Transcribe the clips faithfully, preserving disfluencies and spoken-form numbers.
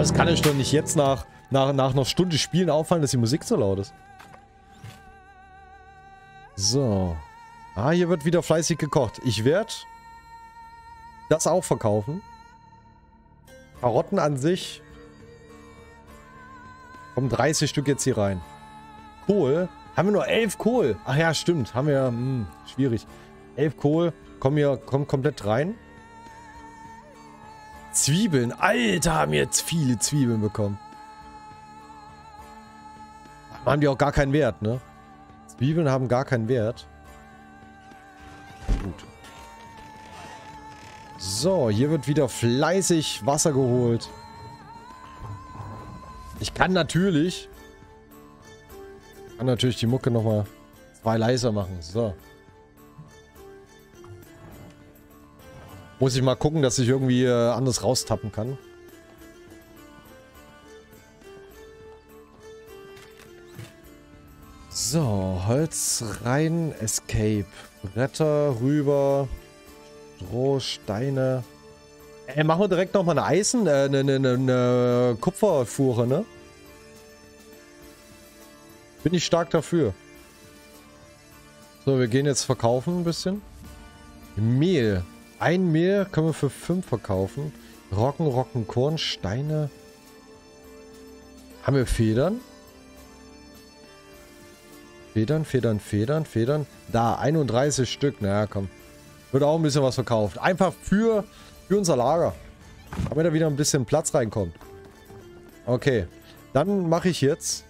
das kann euch doch nicht jetzt nach, nach, nach einer Stunde Spielen auffallen, dass die Musik so laut ist. So. Ah, hier wird wieder fleißig gekocht. Ich werde das auch verkaufen. Karotten an sich. Kommen dreißig Stück jetzt hier rein. Kohl. Haben wir nur elf Kohl? Ach ja, stimmt. Haben wir, hm, schwierig. elf Kohl. Kommen hier, kommen komplett rein. Zwiebeln. Alter, haben wir jetzt viele Zwiebeln bekommen. Haben die auch gar keinen Wert, ne? Zwiebeln haben gar keinen Wert. Gut. So, hier wird wieder fleißig Wasser geholt. Ich kann natürlich... kann natürlich die Mucke nochmal zwei leiser machen. So. Muss ich mal gucken, dass ich irgendwie äh, anders raustappen kann. So, Holz rein, Escape. Bretter rüber. Stroh, Steine. Äh, machen wir direkt nochmal eine Eisen, äh, eine, eine, eine Kupferfuhre, ne? Bin ich stark dafür. So, wir gehen jetzt verkaufen ein bisschen. Mehl. Ein Mehl können wir für fünf verkaufen. Roggen, Roggen, Korn, Steine. Haben wir Federn? Federn, Federn, Federn, Federn. Da, einunddreißig Stück. Naja, komm. Wird auch ein bisschen was verkauft. Einfach für, für unser Lager. Damit da wieder ein bisschen Platz reinkommt. Okay. Dann mache ich jetzt...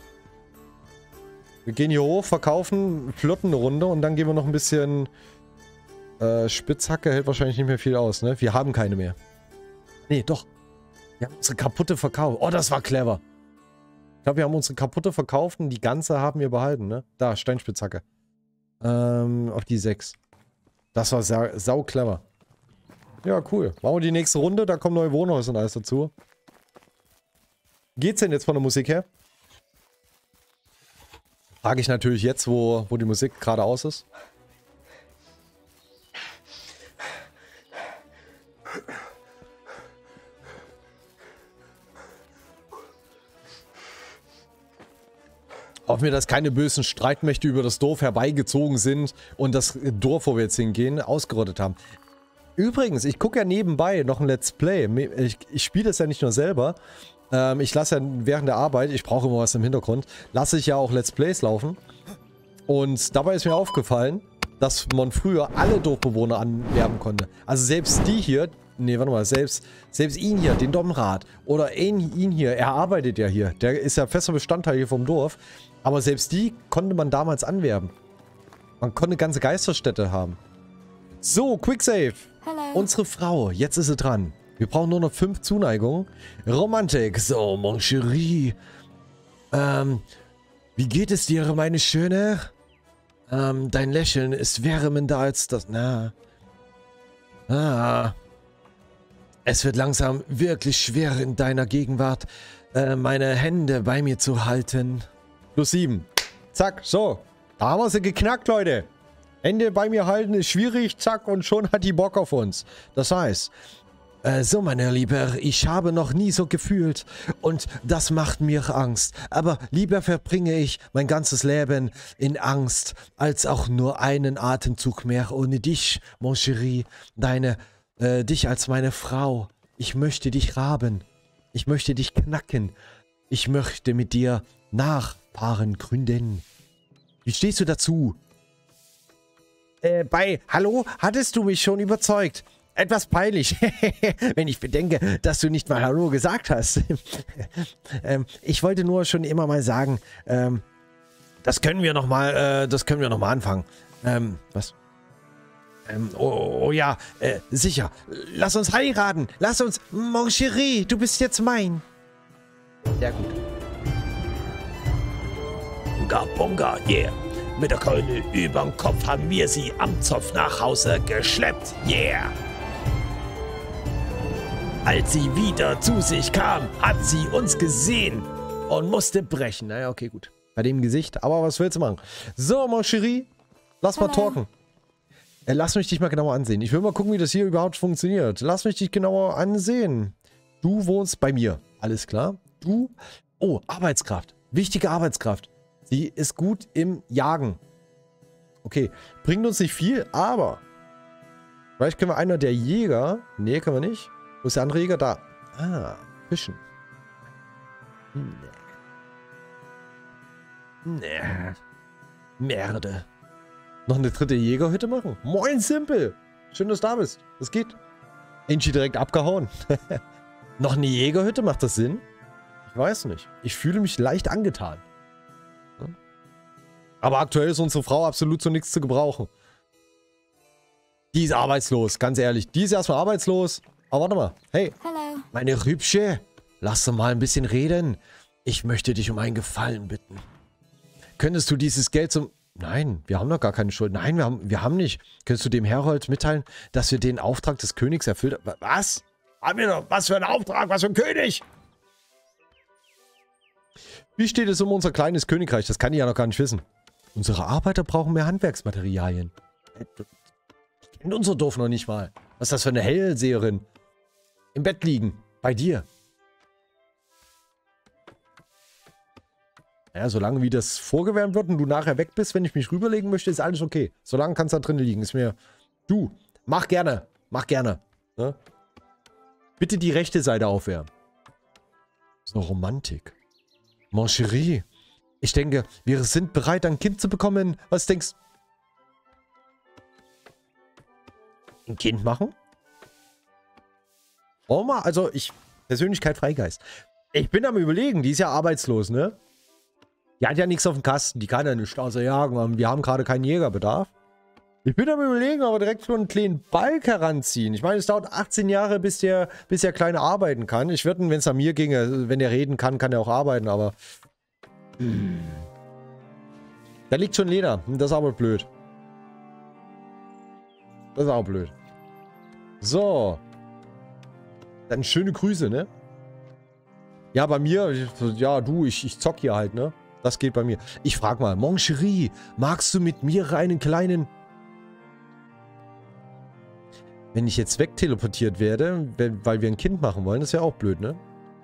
Wir gehen hier hoch, verkaufen, flotten eine Runde und dann gehen wir noch ein bisschen... Äh, Spitzhacke hält wahrscheinlich nicht mehr viel aus, ne? Wir haben keine mehr. Nee, doch. Wir haben unsere kaputte verkauft. Oh, das war clever. Ich glaube, wir haben unsere kaputte verkauft und die ganze haben wir behalten, ne? Da, Steinspitzhacke. Ähm, auf die sechs. Das war sau, sau clever. Ja, cool. Machen wir die nächste Runde, da kommen neue Wohnhäuser und alles dazu. Geht's denn jetzt von der Musik her? Frage ich natürlich jetzt, wo, wo die Musik gerade aus ist. Ob mir das keine bösen Streitmächte über das Dorf herbeigezogen sind und das Dorf, wo wir jetzt hingehen, ausgerottet haben. Übrigens, ich gucke ja nebenbei noch ein Let's Play. Ich, ich spiele das ja nicht nur selber. Ähm, ich lasse ja während der Arbeit, ich brauche immer was im Hintergrund, lasse ich ja auch Let's Plays laufen. Und dabei ist mir aufgefallen, dass man früher alle Dorfbewohner anwerben konnte. Also selbst die hier, nee, warte mal, selbst, selbst ihn hier, den Domrat, oder ihn, ihn hier, er arbeitet ja hier. Der ist ja fester Bestandteil hier vom Dorf. Aber selbst die konnte man damals anwerben. Man konnte ganze Geisterstädte haben. So, Quicksave. Hello. Unsere Frau, jetzt ist sie dran. Wir brauchen nur noch fünf Zuneigungen. Romantik. So, mon chéri. Ähm, wie geht es dir, meine Schöne? Ähm, dein Lächeln ist wärmender als das... Na. Ah. Es wird langsam wirklich schwer in deiner Gegenwart, äh, meine Hände bei mir zu halten. Plus sieben. Zack, so. Da haben wir sie geknackt, Leute. Hände bei mir halten ist schwierig, zack, und schon hat die Bock auf uns. Das heißt, äh, so, meine Liebe, ich habe noch nie so gefühlt und das macht mir Angst. Aber lieber verbringe ich mein ganzes Leben in Angst, als auch nur einen Atemzug mehr ohne dich, mon chéri, deine, äh, dich als meine Frau. Ich möchte dich haben. Ich möchte dich knacken. Ich möchte mit dir Nachpaaren gründen. Wie stehst du dazu? Äh, bei Hallo, hattest du mich schon überzeugt? Etwas peinlich, wenn ich bedenke, dass du nicht mal Hallo gesagt hast. ähm, ich wollte nur schon immer mal sagen, ähm, das können wir noch mal, äh, das können wir noch mal anfangen. Ähm, was? Ähm, oh, oh ja, äh, sicher. Lass uns heiraten. Lass uns, mon chéri, du bist jetzt mein. Sehr gut. Bunga, bunga, yeah. Mit der Keule überm Kopf haben wir sie am Zopf nach Hause geschleppt, yeah. Als sie wieder zu sich kam, hat sie uns gesehen und musste brechen. Naja, okay, gut. Bei dem Gesicht, aber was willst du machen? So, mon chéri, lass mal talken. Äh, lass mich dich mal genauer ansehen. Ich will mal gucken, wie das hier überhaupt funktioniert. Lass mich dich genauer ansehen. Du wohnst bei mir. Alles klar. Du. Oh, Arbeitskraft. Wichtige Arbeitskraft. Sie ist gut im Jagen. Okay. Bringt uns nicht viel, aber vielleicht können wir einer der Jäger... Nee, können wir nicht. Wo ist der andere Jäger? Da. Ah, Fischen. Nee. Nee. Merde. Noch eine dritte Jägerhütte machen? Moin, Simple. Schön, dass du da bist. Das geht. Angie direkt abgehauen. Noch eine Jägerhütte? Macht das Sinn? Ich weiß nicht. Ich fühle mich leicht angetan. Aber aktuell ist unsere Frau absolut zu nichts zu gebrauchen. Die ist arbeitslos, ganz ehrlich. Die ist erstmal arbeitslos. Aber warte mal. Hey, Hello. meine Rübsche, lass doch mal ein bisschen reden. Ich möchte dich um einen Gefallen bitten. Könntest du dieses Geld zum... Nein, wir haben doch gar keine Schuld. Nein, wir haben, wir haben nicht. Könntest du dem Herold mitteilen, dass wir den Auftrag des Königs erfüllt haben? Was? Haben wir doch? Was für ein Auftrag? Was für ein König? Wie steht es um unser kleines Königreich? Das kann ich ja noch gar nicht wissen. Unsere Arbeiter brauchen mehr Handwerksmaterialien. Kennt unser Dorf noch nicht mal. Was ist das für eine Hellseherin? Im Bett liegen. Bei dir. Ja, solange wie das vorgewärmt wird und du nachher weg bist, wenn ich mich rüberlegen möchte, ist alles okay. Solange kannst du da drin liegen. Ist mir... Du, mach gerne. Mach gerne. Ne? Bitte die rechte Seite aufwärmen. So Romantik. Mon chéri. Ich denke, wir sind bereit, ein Kind zu bekommen. Was denkst du? Ein Kind machen? Oma, also ich... Persönlichkeit Freigeist. Ich bin am Überlegen, die ist ja arbeitslos, ne? Die hat ja nichts auf dem Kasten, die kann ja nicht außer jagen. Wir haben gerade keinen Jägerbedarf. Ich bin am Überlegen, aber direkt so einen kleinen Balk heranziehen. Ich meine, es dauert achtzehn Jahre, bis der, bis der Kleine arbeiten kann. Ich würde, wenn es an mir ginge, wenn er reden kann, kann er auch arbeiten, aber... Hm. Da liegt schon Leder. Das ist aber blöd. Das ist auch blöd. So. Dann schöne Grüße, ne? Ja, bei mir, ja, du, ich, ich zock hier halt, ne? Das geht bei mir. Ich frag mal, Mon chéri, magst du mit mir einen kleinen... Wenn ich jetzt wegteleportiert werde, weil wir ein Kind machen wollen, das ist ja auch blöd, ne?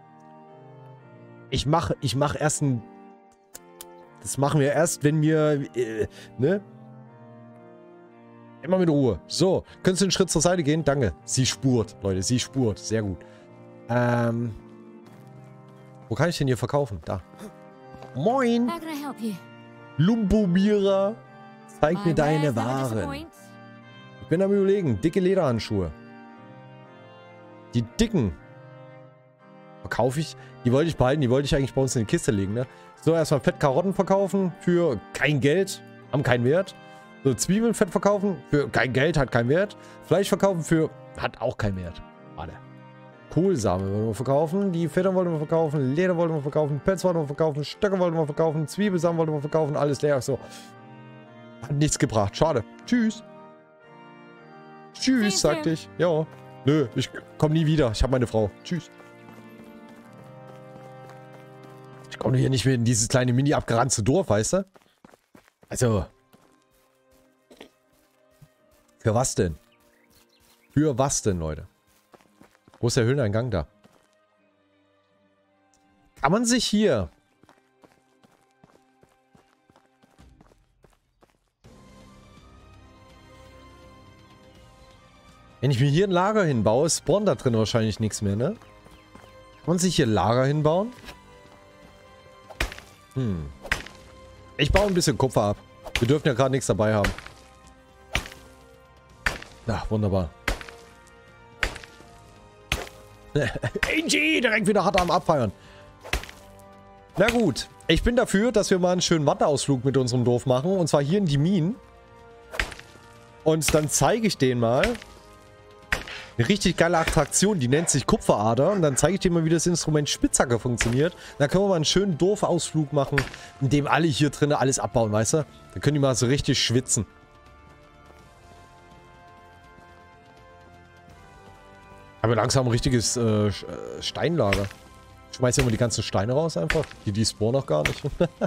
Ich mache ich mach erst ein... Das machen wir erst, wenn wir... Äh, ne? Immer mit Ruhe. So, könntest du einen Schritt zur Seite gehen? Danke. Sie spurt, Leute, sie spurt. Sehr gut. Ähm... Wo kann ich denn hier verkaufen? Da. Moin! How can I help you? Lumbomira, zeig My mir deine wares never Waren. disappoint. Ich bin am Überlegen. Dicke Lederhandschuhe. Die dicken. Verkaufe ich? Die wollte ich behalten. Die wollte ich eigentlich bei uns in die Kiste legen, ne? So, erstmal Fett Karotten verkaufen für kein Geld. Haben keinen Wert. So, Zwiebeln Fett verkaufen für kein Geld. Hat keinen Wert. Fleisch verkaufen für... Hat auch keinen Wert. Warte. Kohlsamen wollten wir verkaufen, die Federn wollten wir verkaufen, Leder wollten wir verkaufen, Pelz wollten wir verkaufen, Stöcke wollten wir verkaufen, Zwiebelsamen wollten wir verkaufen, alles leer. So. Hat nichts gebracht. Schade. Tschüss. Tschüss, sagte ich. Ja. Nö, ich komme nie wieder. Ich habe meine Frau. Tschüss. Ich komme hier nicht mehr in dieses kleine mini abgeranzte Dorf, weißt du? Also. Für was denn? Für was denn, Leute? Wo ist der Höhleneingang da? Kann man sich hier... Wenn ich mir hier ein Lager hinbaue, spawnt da drin wahrscheinlich nichts mehr, ne? Kann man sich hier ein Lager hinbauen? Hm. Ich baue ein bisschen Kupfer ab. Wir dürfen ja gerade nichts dabei haben. Na, wunderbar. Angie, direkt wieder hart am Abfeiern. Na gut, ich bin dafür, dass wir mal einen schönen Wanderausflug mit unserem Dorf machen. Und zwar hier in die Minen. Und dann zeige ich denen mal eine richtig geile Attraktion, die nennt sich Kupferader. Und dann zeige ich denen mal, wie das Instrument Spitzhacke funktioniert. Dann können wir mal einen schönen Dorfausflug machen, in dem alle hier drinnen alles abbauen, weißt du? Dann können die mal so richtig schwitzen. Aber langsam ein richtiges äh, Steinlager. Schmeiß immer die ganzen Steine raus einfach. Die, die spawnen noch gar nicht.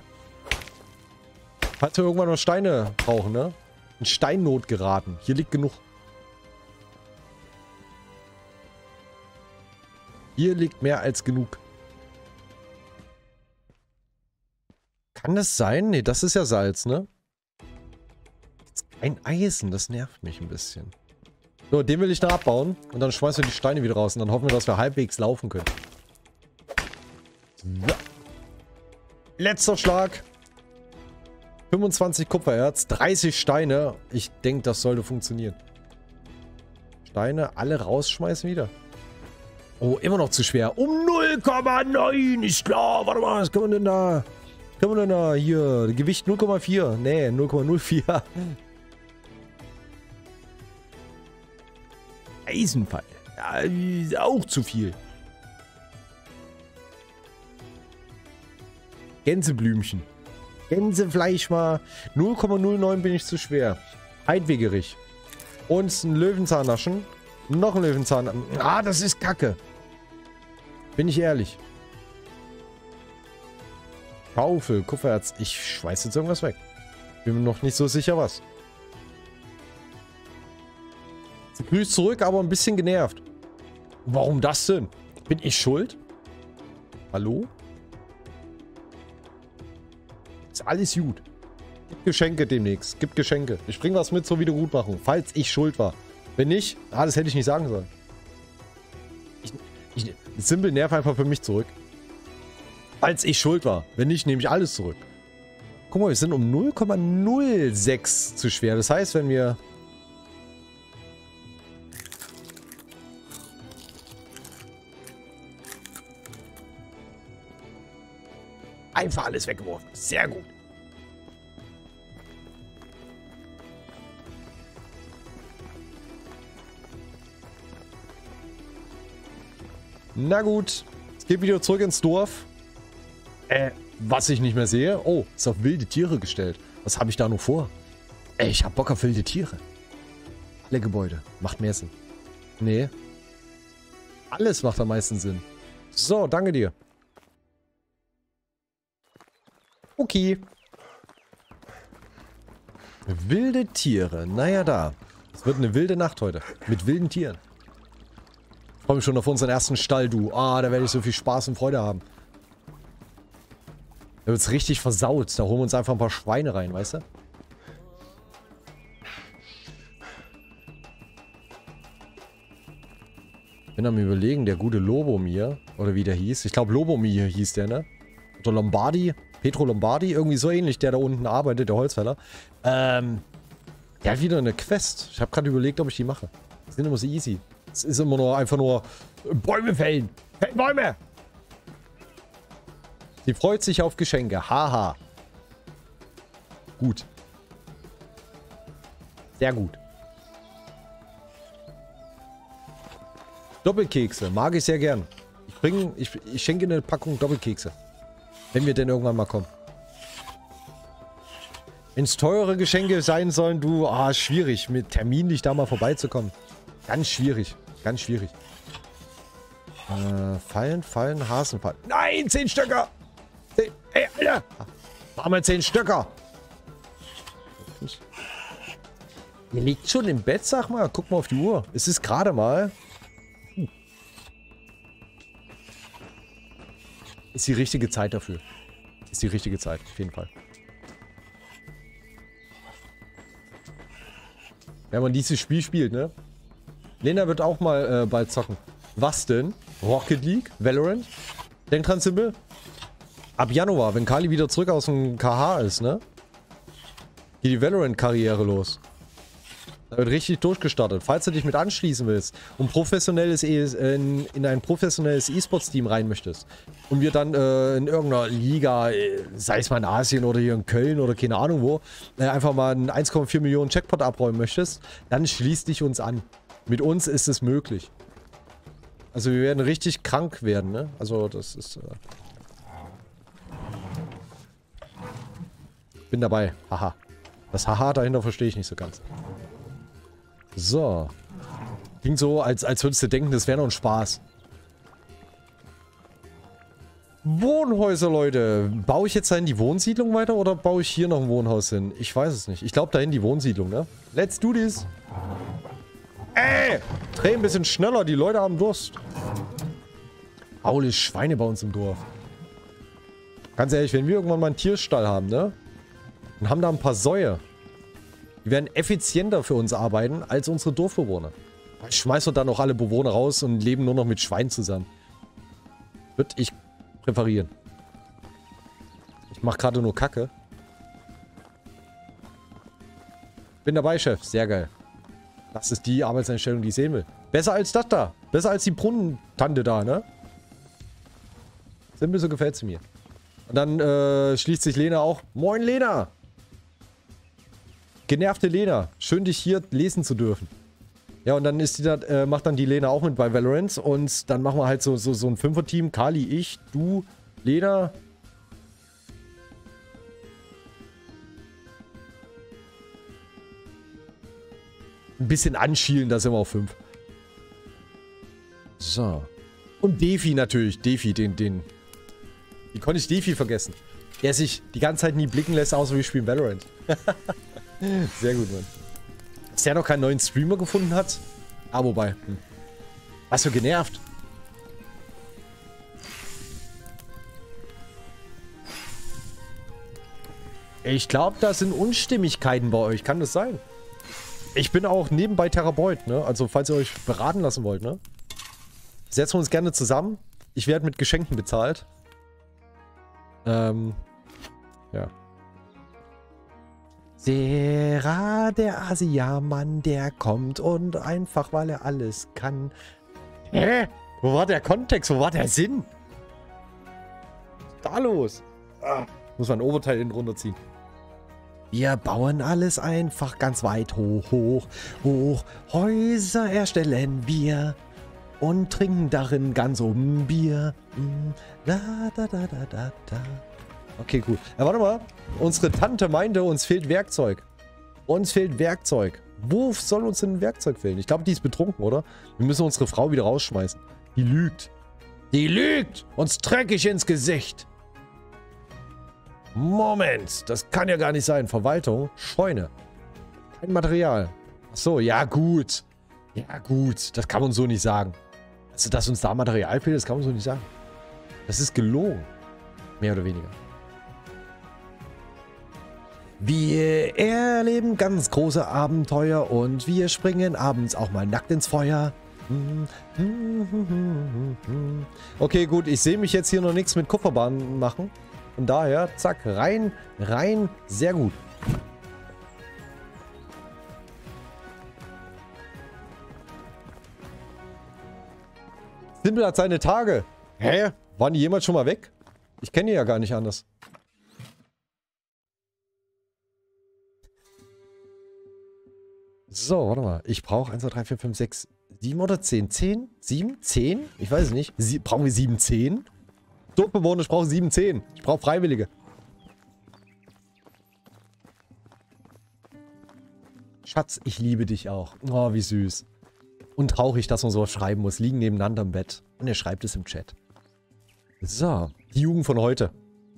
Falls wir irgendwann noch Steine brauchen, ne? In Steinnot geraten. Hier liegt genug. Hier liegt mehr als genug. Kann das sein? Nee, das ist ja Salz, ne? Ein Eisen, das nervt mich ein bisschen. So, den will ich da abbauen. Und dann schmeißen wir die Steine wieder raus. Und dann hoffen wir, dass wir halbwegs laufen können. So. Letzter Schlag. fünfundzwanzig Kupfererz, dreißig Steine. Ich denke, das sollte funktionieren. Steine alle rausschmeißen wieder. Oh, immer noch zu schwer. Um null Komma neun. Ist klar. Warte mal, was kann man denn da? Was kann man denn da? Hier, Gewicht null Komma vier. Nee, null Komma null vier. Eisenpfeil. Ja, auch zu viel. Gänseblümchen. Gänsefleisch mal. null Komma null neun bin ich zu schwer. Heidwegerich. Und ein Löwenzahn naschen. Noch ein Löwenzahn. Ah, das ist Kacke. Bin ich ehrlich. Schaufel, Kupfererz. Ich schmeiß jetzt irgendwas weg. Bin mir noch nicht so sicher, was. Sie grüßt zurück, aber ein bisschen genervt. Warum das denn? Bin ich schuld? Hallo? Ist alles gut. Gibt Geschenke demnächst. Gibt Geschenke. Ich bringe was mit zur Wiedergutmachung, falls ich schuld war. Wenn nicht, ah, das hätte ich nicht sagen sollen. Ich, ich, Simpel nerv einfach für mich zurück. Falls ich schuld war. Wenn nicht, nehme ich alles zurück. Guck mal, wir sind um null Komma null sechs zu schwer. Das heißt, wenn wir... Einfach alles weggeworfen. Sehr gut. Na gut. Es geht wieder zurück ins Dorf. Äh, was ich nicht mehr sehe. Oh, ist auf wilde Tiere gestellt. Was habe ich da noch vor? Ey, ich hab Bock auf wilde Tiere. Alle Gebäude. Macht mehr Sinn. Nee. Alles macht am meisten Sinn. So, danke dir. Okay. Wilde Tiere. Naja, da. Es wird eine wilde Nacht heute. Mit wilden Tieren. Ich freue mich schon auf unseren ersten Stall, du. Ah, da werde ich so viel Spaß und Freude haben. Da wird es richtig versaut. Da holen wir uns einfach ein paar Schweine rein, weißt du? Bin am Überlegen, der gute Lobomir, oder wie der hieß. Ich glaube, Lobomir hieß der, ne? Oder Lombardi. Petro Lombardi, irgendwie so ähnlich, der da unten arbeitet, der Holzfäller. Ähm, der hat wieder eine Quest. Ich habe gerade überlegt, ob ich die mache. Die sind immer so easy. Es ist immer nur einfach nur Bäume fällen. Fällen Bäume! Sie freut sich auf Geschenke. Haha. Gut. Sehr gut. Doppelkekse. Mag ich sehr gern. Ich bringe, ich, ich schenke eine Packung Doppelkekse. Wenn wir denn irgendwann mal kommen. Wenn es teure Geschenke sein sollen, du, ah, schwierig, mit terminlich da mal vorbeizukommen. Ganz schwierig. Ganz schwierig. Äh, Fallen, Fallen, Hasenfallen. Nein, zehn Stöcker! Zehn, ey, Alter! Machen wir zehn Stöcker! Ihr liegt schon im Bett, sag mal. Guck mal auf die Uhr. Es ist gerade mal... Hm. Ist die richtige Zeit dafür. Ist die richtige Zeit, auf jeden Fall. Wenn man dieses Spiel spielt, ne? Lena wird auch mal äh, bald zocken. Was denn? Rocket League? Valorant? Denk dran, Simpel. Ab Januar, wenn Kali wieder zurück aus dem K H ist, ne? Geht die Valorant-Karriere los. Da wird richtig durchgestartet. Falls du dich mit anschließen willst und professionelles e in, in ein professionelles E-Sports-Team rein möchtest und wir dann äh, in irgendeiner Liga, äh, sei es mal in Asien oder hier in Köln oder keine Ahnung wo, äh, einfach mal einen eins Komma vier Millionen Jackpot abräumen möchtest, dann schließ dich uns an. Mit uns ist es möglich. Also wir werden richtig krank werden, ne? Also das ist... Äh bin dabei. Haha. Das Haha dahinter verstehe ich nicht so ganz. So. Klingt so, als, als würdest du denken, das wäre noch ein Spaß. Wohnhäuser, Leute. Baue ich jetzt da in die Wohnsiedlung weiter oder baue ich hier noch ein Wohnhaus hin? Ich weiß es nicht. Ich glaube, dahin die Wohnsiedlung, ne? Let's do this. Ey! Dreh ein bisschen schneller, die Leute haben Durst. Faule Schweine bei uns im Dorf. Ganz ehrlich, wenn wir irgendwann mal einen Tierstall haben, ne? Und haben da ein paar Säue. Die werden effizienter für uns arbeiten als unsere Dorfbewohner. Ich schmeiß doch dann auch alle Bewohner raus und leben nur noch mit Schweinen zusammen. Würde ich präferieren. Ich mache gerade nur Kacke. Bin dabei, Chef. Sehr geil. Das ist die Arbeitseinstellung, die ich sehen will. Besser als das da. Besser als die Brunnentante da, ne? Simpel, so gefällt sie mir. Und dann äh, schließt sich Lena auch. Moin, Lena! Genervte Lena. Schön, dich hier lesen zu dürfen. Ja, und dann ist die da, äh, macht dann die Lena auch mit bei Valorant. Und dann machen wir halt so, so, so ein Fünfer-Team. Kali, ich, du, Lena. Ein bisschen anschielen, da sind wir auf fünf. So. Und Defi natürlich. Defi, den, den. Wie konnte ich Defi vergessen? Der sich die ganze Zeit nie blicken lässt, außer wir spielen Valorant. Sehr gut, Mann. Dass der noch keinen neuen Streamer gefunden hat. Ah, wobei. Hm. Was für genervt. Ich glaube, da sind Unstimmigkeiten bei euch. Kann das sein? Ich bin auch nebenbei Therapeut, ne? Also, falls ihr euch beraten lassen wollt, ne? Setzen wir uns gerne zusammen. Ich werde mit Geschenken bezahlt. Ähm. Ja. Sera, der Asiamann, der kommt und einfach, weil er alles kann. Hä? Wo war der Kontext? Wo war der Sinn? Was ist da los? Ah, muss man ein Oberteil innen runterziehen. Wir bauen alles einfach ganz weit hoch, hoch, hoch. Häuser erstellen wir und trinken darin ganz um Bier. Da, da, da, da, da, da. Okay, cool. Ja, warte mal. Unsere Tante meinte, uns fehlt Werkzeug. Uns fehlt Werkzeug. Wo soll uns denn Werkzeug fehlen? Ich glaube, die ist betrunken, oder? Wir müssen unsere Frau wieder rausschmeißen. Die lügt. Die lügt! Uns dreckig ins Gesicht. Moment, das kann ja gar nicht sein. Verwaltung, Scheune. Kein Material. Ach so, ja gut. Ja gut, das kann man so nicht sagen. Also, dass uns da Material fehlt, das kann man so nicht sagen. Das ist gelogen. Mehr oder weniger. Wir erleben ganz große Abenteuer und wir springen abends auch mal nackt ins Feuer. Okay, gut, ich sehe mich jetzt hier noch nichts mit Kupferbahn machen. Von daher, zack, rein, rein, sehr gut. Simpel hat seine Tage. Hä? Waren die jemals schon mal weg? Ich kenne die ja gar nicht anders. So, warte mal. Ich brauche eins, zwei, drei, vier, fünf, sechs, sieben oder zehn? zehn? sieben? zehn? Ich weiß es nicht. Sie, brauchen wir sieben, zehn? Dorfbewohner, ich brauche sieben, zehn. Ich brauche Freiwillige. Schatz, ich liebe dich auch. Oh, wie süß. Und traurig, dass man sowas schreiben muss. Liegen nebeneinander im Bett. Und er schreibt es im Chat. So, die Jugend von heute.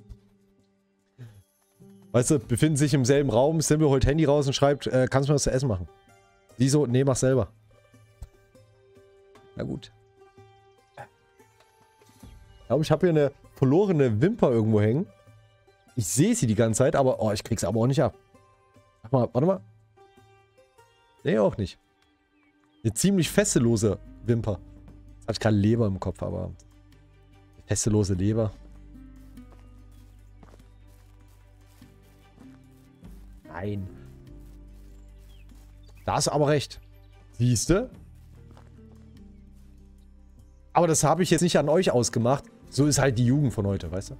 Weißt du, befinden sich im selben Raum. Simple holt Handy raus und schreibt, äh, kannst du mir was zu essen machen? Sie so, nee, mach selber. Na gut. Ich glaube, ich habe hier eine verlorene Wimper irgendwo hängen. Ich sehe sie die ganze Zeit, aber oh, ich krieg's aber auch nicht ab. Warte mal, warte mal. Nee, auch nicht. Eine ziemlich fesselose Wimper. Jetzt hatte ich gerade Leber im Kopf, aber fesselose Leber. Nein. Da hast du aber recht. Siehste? Aber das habe ich jetzt nicht an euch ausgemacht. So ist halt die Jugend von heute, weißt du?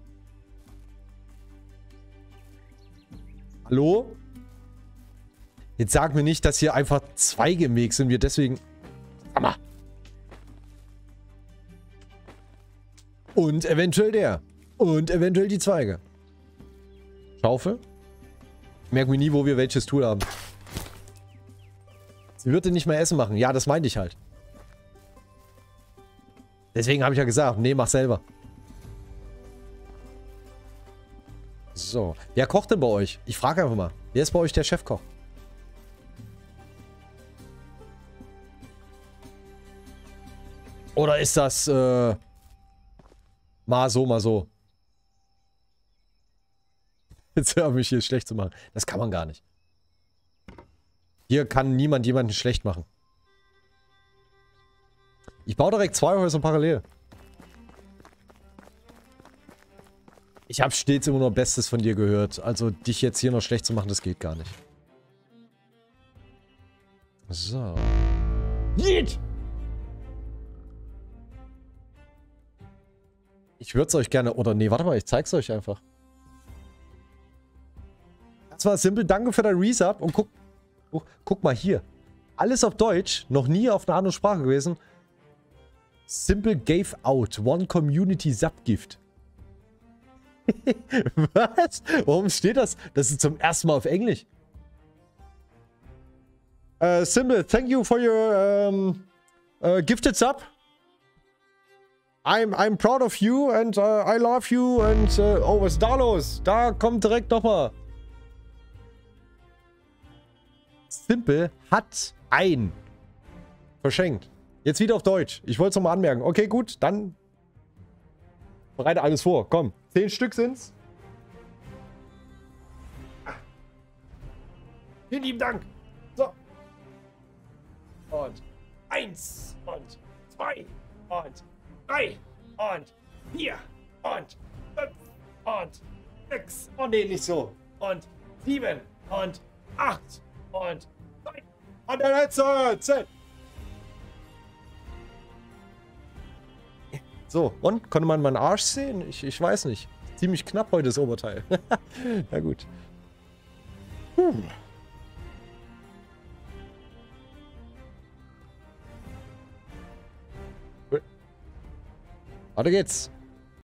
Hallo? Jetzt sag mir nicht, dass hier einfach Zweige im Weg sind. Wir deswegen... Hammer. Und eventuell der. Und eventuell die Zweige. Schaufel? Ich merke mir nie, wo wir welches Tool haben. Sie würde nicht mehr Essen machen. Ja, das meinte ich halt. Deswegen habe ich ja gesagt, nee, mach selber. So. Wer kocht denn bei euch? Ich frage einfach mal. Wer ist bei euch der Chefkoch? Oder ist das, äh, mal so, mal so? Jetzt hör mich hier schlecht zu machen. Das kann man gar nicht. Hier kann niemand jemanden schlecht machen. Ich baue direkt zwei Häuser parallel. Ich habe stets immer nur Bestes von dir gehört. Also dich jetzt hier noch schlecht zu machen, das geht gar nicht. So. Yeet! Ich würde es euch gerne... Oder nee, warte mal, ich zeig's euch einfach. Das war simpel. Danke für dein Resub. Und guck... Oh, guck mal hier. Alles auf Deutsch. Noch nie auf einer anderen Sprache gewesen. Simple gave out. One community Subgift. Was? Warum steht das? Das ist zum ersten Mal auf Englisch. Uh, Simple, thank you for your um, uh, gifted sub. I'm, I'm proud of you and uh, I love you and uh, oh, was ist da los? Da kommt direkt nochmal. Simple hat ein verschenkt. Jetzt wieder auf Deutsch. Ich wollte es nochmal anmerken. Okay, gut, dann bereite alles vor. Komm, zehn Stück sind's. Vielen lieben Dank. So. Und eins und zwei und drei und vier und fünf und sechs. Oh nee, nicht so. Und sieben und acht und neun und der letzte zehn. So, und? Konnte man meinen Arsch sehen? Ich, ich weiß nicht. Ziemlich knapp heute das Oberteil. Na gut. Hm. Weiter geht's.